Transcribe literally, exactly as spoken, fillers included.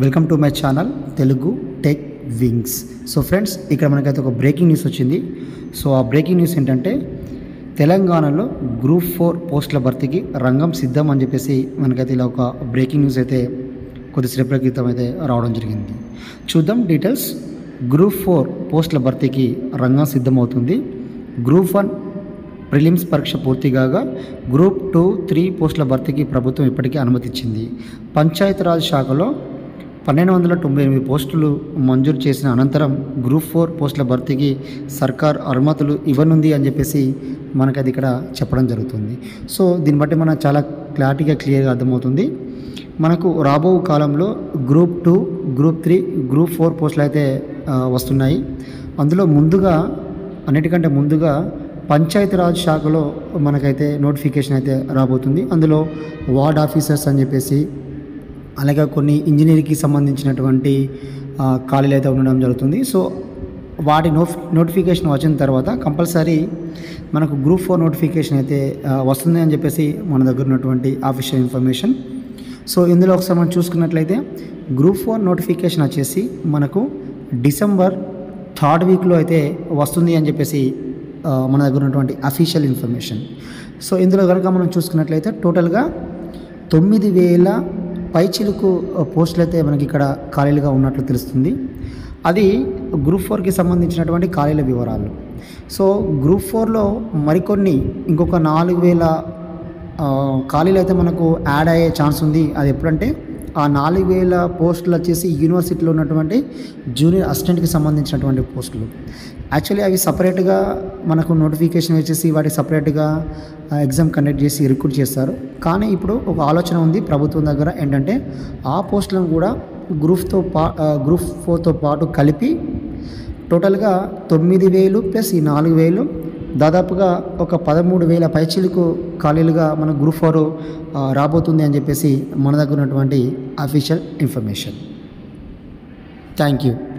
Welcome to my channel Telugu tech wings. So friends, ఇక్కడ మనకైతే ఒక బ్రేకింగ్ న్యూస్ వచ్చింది. సో ఆ బ్రేకింగ్ న్యూస్ ఏంటంటే తెలంగాణలో గ్రూప్ ఫోర్ పోస్టుల భర్తీకి రంగం సిద్ధం అని చెప్పేసి మనకైతే ఇలా ఒక బ్రేకింగ్ న్యూస్ అయితే కొద్దిసేపటి క్రితం అయితే రావడం జరిగింది. చూద్దాం డీటెయిల్స్. గ్రూప్ ఫోర్ పోస్టుల భర్తీకి రంగం సిద్ధమవుతుంది. గ్రూప్ వన్ ప్రిలిమ్స్ పరీక్ష పూర్తి కాగా గ్రూప్ టూ త్రీ పోస్టుల భర్తీకి ప్రభుత్వం ఇప్పటికీ అనుమతిచ్చింది. పంచాయతీరాజ్ శాఖలో పన్నెండు వందల తొంభై ఎనిమిది పోస్టులు మంజూరు చేసిన అనంతరం గ్రూప్ ఫోర్ పోస్టుల భర్తీకి సర్కార్ అనుమతులు ఇవ్వనుంది అని చెప్పేసి మనకు అది ఇక్కడ చెప్పడం జరుగుతుంది. సో దీన్ని బట్టి మనం చాలా క్లారిటీగా క్లియర్గా అర్థమవుతుంది. మనకు రాబో కాలంలో group two group three group four పోస్టులు అయితే వస్తున్నాయి. అందులో ముందుగా అన్నిటికంటే ముందుగా పంచాయతీరాజ్ శాఖలో మనకైతే నోటిఫికేషన్ అయితే రాబోతుంది. అందులో వార్డ్ ఆఫీసర్స్ అని చెప్పేసి, అలాగే కొన్ని ఇంజనీరింగ్కి సంబంధించినటువంటి ఖాళీలు అయితే ఉండడం జరుగుతుంది. సో వాటి నోఫ్ నోటిఫికేషన్ వచ్చిన తర్వాత కంపల్సరీ మనకు గ్రూప్ ఫోర్ నోటిఫికేషన్ అయితే వస్తుంది అని చెప్పేసి మన దగ్గర ఉన్నటువంటి ఆఫీషియల్ ఇన్ఫర్మేషన్. సో ఇందులో ఒకసారి మనం చూసుకున్నట్లయితే గ్రూప్ ఫోర్ నోటిఫికేషన్ వచ్చేసి మనకు డిసెంబర్ థర్డ్ వీక్లో అయితే వస్తుంది అని చెప్పేసి మన దగ్గర ఉన్నటువంటి అఫీషియల్ ఇన్ఫర్మేషన్. సో ఇందులో కనుక మనం చూసుకున్నట్లయితే టోటల్గా తొమ్మిది వేల పైచిలుకు పోస్టులు అయితే మనకి ఇక్కడ ఖాళీలుగా ఉన్నట్లు తెలుస్తుంది. అది గ్రూప్ ఫోర్కి సంబంధించినటువంటి ఖాళీల వివరాలు. సో గ్రూప్ ఫోర్లో మరికొన్ని ఇంకొక నాలుగు వేల ఖాళీలు అయితే మనకు యాడ్ అయ్యే ఛాన్స్ ఉంది. అది ఎప్పుడంటే ఆ నాలుగు వేల పోస్టులు వచ్చేసి యూనివర్సిటీలో ఉన్నటువంటి జూనియర్ అసిస్టెంట్కి సంబంధించినటువంటి పోస్టులు. యాక్చువల్లీ అవి సపరేట్గా మనకు నోటిఫికేషన్ వచ్చేసి వాటికి సపరేట్గా ఎగ్జామ్ కండక్ట్ చేసి రిక్రూట్ చేస్తారు. కానీ ఇప్పుడు ఒక ఆలోచన ఉంది ప్రభుత్వం దగ్గర, ఏంటంటే ఆ పోస్టులను కూడా గ్రూప్తో పా గ్రూప్ ఫోర్తో పాటు కలిపి టోటల్గా తొమ్మిది వేలు ప్లస్ ఈ నాలుగు వేలు దాదాపుగా ఒక పదమూడు వేల పైచీలకు ఖాళీలుగా మన గ్రూప్ ఫోర్ రాబోతుంది అని చెప్పేసి మన దగ్గర ఉన్నటువంటి అఫీషియల్ ఇన్ఫర్మేషన్. Thank you.